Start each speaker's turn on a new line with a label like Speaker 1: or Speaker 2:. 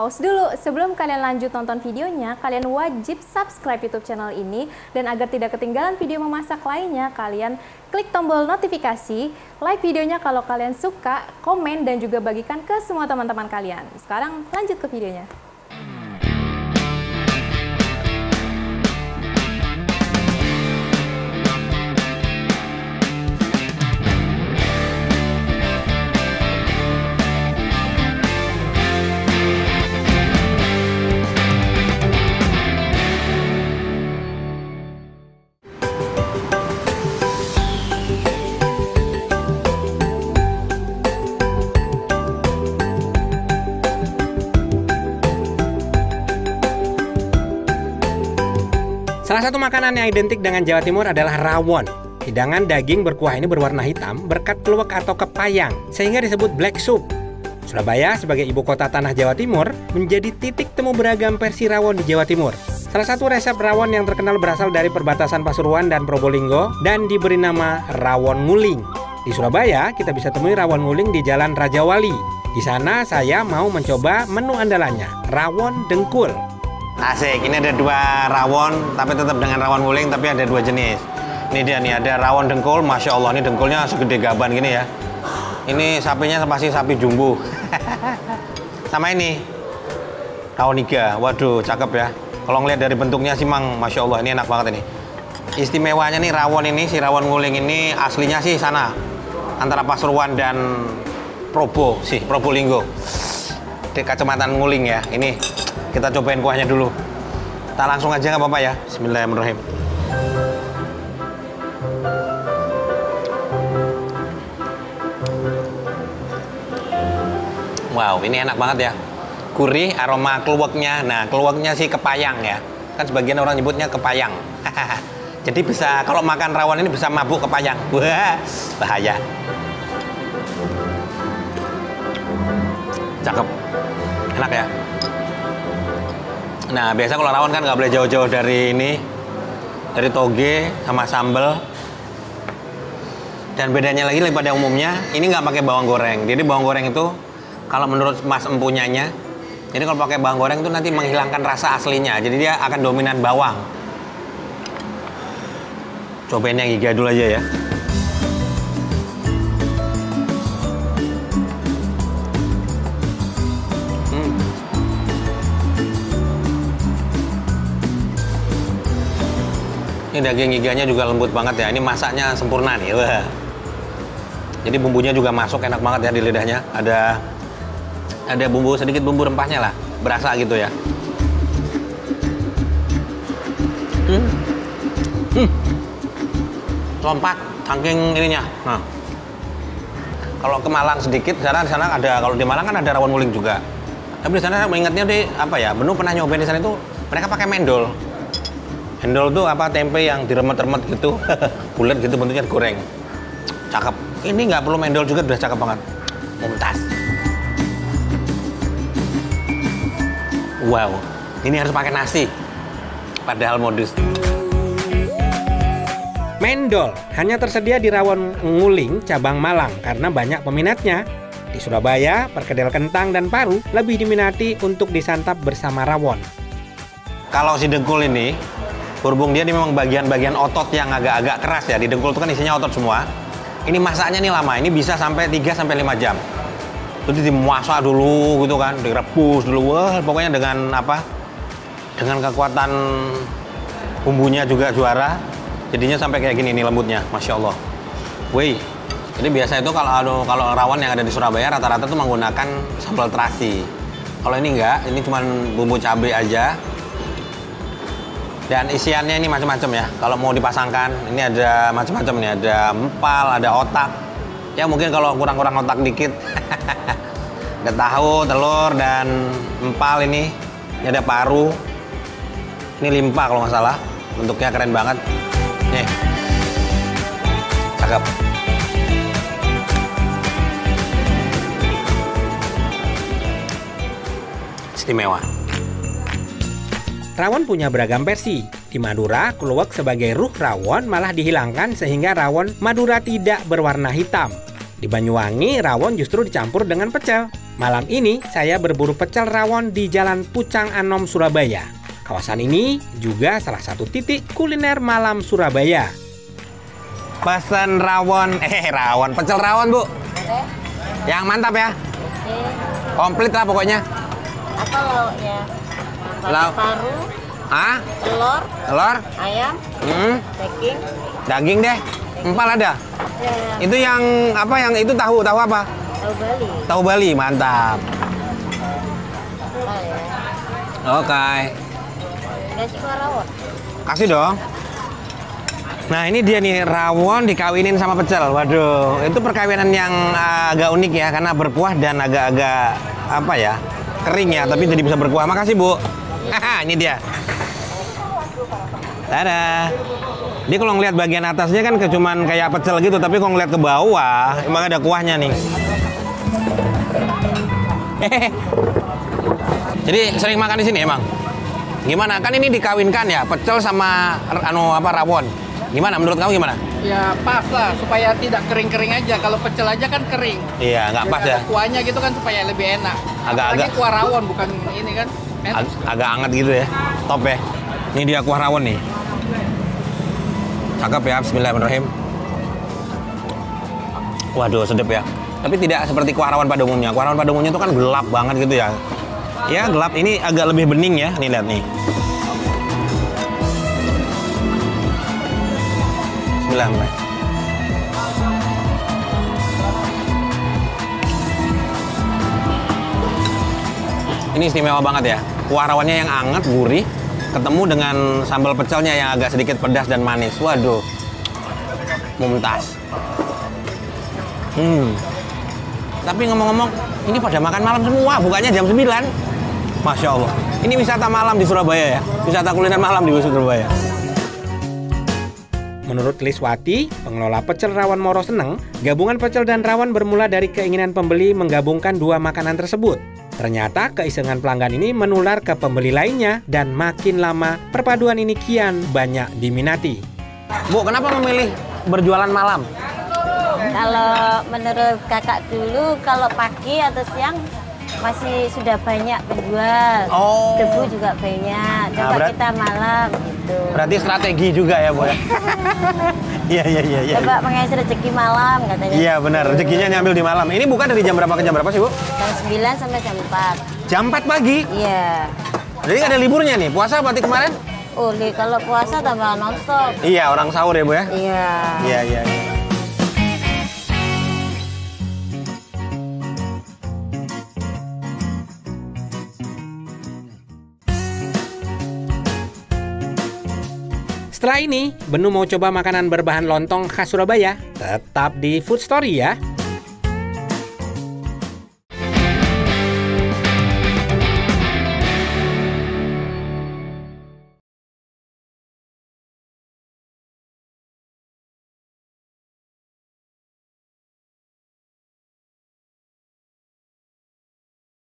Speaker 1: pause dulu. Sebelum kalian lanjut nonton videonya, kalian wajib subscribe YouTube channel ini. Dan agar tidak ketinggalan video memasak lainnya, kalian klik tombol notifikasi, like videonya kalau kalian suka, komen, dan juga bagikan ke semua teman-teman kalian. Sekarang lanjut ke videonya.
Speaker 2: Salah satu makanan yang identik dengan Jawa Timur adalah rawon. Hidangan daging berkuah ini berwarna hitam berkat keluak atau kepayang, sehingga disebut black soup. Surabaya sebagai ibu kota tanah Jawa Timur menjadi titik temu beragam versi rawon di Jawa Timur. Salah satu resep rawon yang terkenal berasal dari perbatasan Pasuruan dan Probolinggo dan diberi nama rawon nguling. Di Surabaya kita bisa temui rawon nguling di Jalan Raja Wali. Di sana saya mau mencoba menu andalannya, rawon dengkul.
Speaker 3: Asik, ini ada dua rawon, tapi tetap dengan rawon nguling, tapi ada dua jenis. Ini dia nih, ada rawon dengkul, Masya Allah, ini dengkulnya segede gaban gini ya. Ini sapinya pasti sapi jumbo. Sama ini, rawon iga, waduh cakep ya. Kalau ngeliat dari bentuknya sih mang, Masya Allah, ini enak banget ini. Istimewanya nih rawon ini, si rawon nguling ini aslinya sih sana, antara Pasuruan dan Probolinggo. Di Kecamatan Nguling ya, ini. Kita cobain kuahnya dulu. Kita langsung aja nggak apa-apa ya. Bismillahirrahmanirrahim. Wow, ini enak banget ya. Gurih, aroma keluaknya. Nah, keluaknya sih kepayang ya. Kan sebagian orang nyebutnya kepayang. Jadi bisa, kalau makan rawon ini bisa mabuk kepayang. Wah, bahaya. Cakep. Enak ya. Nah, biasa kalau rawon kan nggak boleh jauh-jauh dari ini, dari toge sama sambal. Dan bedanya lagi daripada umumnya, ini nggak pakai bawang goreng. Jadi bawang goreng itu, kalau menurut Mas empunyanya, jadi kalau pakai bawang goreng itu nanti menghilangkan rasa aslinya. Jadi dia akan dominan bawang. Cobain yang iga dulu aja ya. Ini daging iganya juga lembut banget ya. Ini masaknya sempurna nih. Wah. Jadi bumbunya juga masuk enak banget ya di lidahnya. Ada bumbu, sedikit bumbu rempahnya lah. Berasa gitu ya. Lompat saking ininya. Nah. Kalau ke Malang sedikit, di sana ada, kalau di Malang kan ada rawon nguling juga. Tapi di sana saya mengingatnya di apa ya? Benu pernah nyobain di sana itu mereka pakai mendol. Mendol tuh apa, tempe yang diremet-remet gitu, bulat gitu bentuknya digoreng. Cakep. Ini nggak perlu mendol juga udah cakep banget. Mumtaz. Wow, ini harus pakai nasi. Padahal modus.
Speaker 2: Mendol hanya tersedia di rawon nguling cabang Malang karena banyak peminatnya. Di Surabaya, perkedel kentang dan paru lebih diminati untuk disantap bersama rawon.
Speaker 3: Kalau si dengkul ini, berhubung dia memang bagian-bagian otot yang agak-agak keras ya. Di dengkul itu kan isinya otot semua. Ini masaknya nih lama, ini bisa sampai 3-5 jam. Jadi dimasak dulu gitu kan, direbus dulu. Wah, pokoknya dengan apa? Dengan kekuatan bumbunya juga juara. Jadinya sampai kayak gini nih lembutnya, Masya Allah. Wih, jadi biasa itu kalau rawon yang ada di Surabaya rata-rata tuh menggunakan sambal terasi. Kalau ini enggak, ini cuma bumbu cabai aja. Dan isiannya ini macam-macam ya. Kalau mau dipasangkan, ini ada macam-macam nih. Ada empal, ada otak. Ya mungkin kalau kurang-kurang otak dikit. Ada tahu, telur, dan empal ini. Ini ada paru. Ini limpa kalau nggak salah. Bentuknya keren banget. Nih. Cakep. Istimewa.
Speaker 2: Rawon punya beragam versi. Di Madura, kluwek sebagai ruh rawon malah dihilangkan sehingga rawon Madura tidak berwarna hitam. Di Banyuwangi, rawon justru dicampur dengan pecel. Malam ini saya berburu pecel rawon di Jalan Pucang Anom, Surabaya. Kawasan ini juga salah satu titik kuliner malam Surabaya.
Speaker 3: Pesan rawon, pecel rawon Bu. Yang mantap ya. Komplit lah pokoknya.
Speaker 4: Apa lauknya?
Speaker 3: Lauk.
Speaker 4: Paru,
Speaker 3: Telur,
Speaker 4: ayam, daging.
Speaker 3: daging deh. Empal ada.
Speaker 4: Ya,
Speaker 3: Itu yang apa? Yang itu tahu apa?
Speaker 4: tahu Bali.
Speaker 3: Tahu Bali, mantap.
Speaker 4: Oh, ya.
Speaker 3: Oke.
Speaker 4: Nasi rawon.
Speaker 3: Kasih dong. Nah ini dia nih, rawon dikawinin sama pecel. Waduh, itu perkawinan yang agak unik ya, karena berkuah dan agak-agak apa ya, kering ya, tapi jadi bisa berkuah. Makasih Bu. Haha, ini dia. Dadah. Dia kalau ngeliat bagian atasnya kan cuman kayak pecel gitu, tapi kalau ngeliat ke bawah emang ada kuahnya nih. Jadi sering makan di sini emang. Gimana? Kan ini dikawinkan ya, pecel sama rawon. Gimana menurut kamu gimana?
Speaker 5: Ya pas lah, supaya tidak kering-kering aja. Kalau pecel aja kan kering.
Speaker 3: Iya, nggak pas ya.
Speaker 5: Kuahnya gitu kan supaya lebih enak.
Speaker 3: Agak-agak.
Speaker 5: Apalagi kuah rawon, bukan ini kan. Enak.
Speaker 3: Agak hangat gitu ya. Top ya. Ini dia kuah rawon nih. Cakep ya, bismillahirrahmanirrahim. Waduh, sedap ya. Tapi tidak seperti kuah rawon pada umumnya. Kuah rawon pada umumnya itu kan gelap banget gitu ya. Ya, gelap. Ini agak lebih bening ya. Nih, lihat nih. Bismillahirrahmanirrahim. Ini istimewa banget ya. Kuah rawonnya yang hangat, gurih, ketemu dengan sambal pecelnya yang agak sedikit pedas dan manis. Waduh, mumtaz. Tapi ngomong-ngomong, ini pada makan malam semua, bukanya jam 9. Masya Allah. Ini wisata malam di Surabaya ya. Wisata kuliner malam di Surabaya.
Speaker 2: Menurut Liswati, pengelola pecel rawon Moro Seneng, gabungan pecel dan rawon bermula dari keinginan pembeli menggabungkan dua makanan tersebut. Ternyata keisengan pelanggan ini menular ke pembeli lainnya dan makin lama perpaduan ini kian banyak diminati.
Speaker 3: Bu, kenapa memilih berjualan malam?
Speaker 4: Kalau menurut kakak dulu, kalau pagi atau siang masih sudah banyak penjual.
Speaker 3: Oh.
Speaker 4: Debu juga banyak. Coba kita malam gitu.
Speaker 3: Berarti strategi juga ya, Bu ya? Iya.
Speaker 4: Coba mengais rezeki malam katanya.
Speaker 3: Iya benar, rezekinya nyambil di malam. Ini buka dari jam berapa ke jam berapa sih, Bu?
Speaker 4: Jam 9 sampai jam 4.
Speaker 3: Jam 4 pagi?
Speaker 4: Iya.
Speaker 3: Jadi ada liburnya nih, puasa berarti kemarin?
Speaker 4: Oh, kalau puasa tambah nonstop.
Speaker 3: Iya, orang sahur ya, Bu ya?
Speaker 4: Iya.
Speaker 3: Iya.
Speaker 2: Setelah ini, Benu mau coba makanan berbahan lontong khas Surabaya. Tetap di Food Story ya.